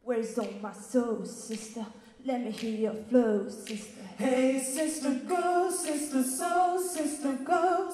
Where's all my soul, sister? Let me hear your flow, sister. Hey, sister, go, sister, soul, sister, go.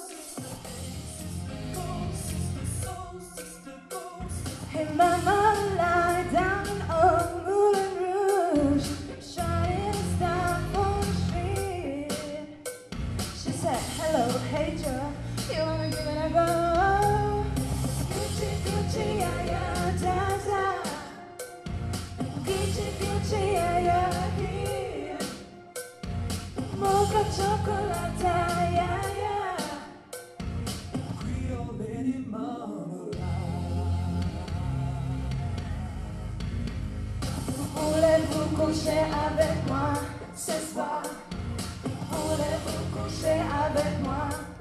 Hey, mama, lie down on Moulin Rouge, shining star for the street. She said, hello, hey, Joe, you wanna give it a go? Gucci, Gucci, yeah, yeah, da, da. Gucci, Gucci, yeah, yeah, here. Mocha chocolate, yeah, yeah. Creole et marmelade. Voulez-vous coucher avec moi ce soir? Voulez-vous coucher avec moi?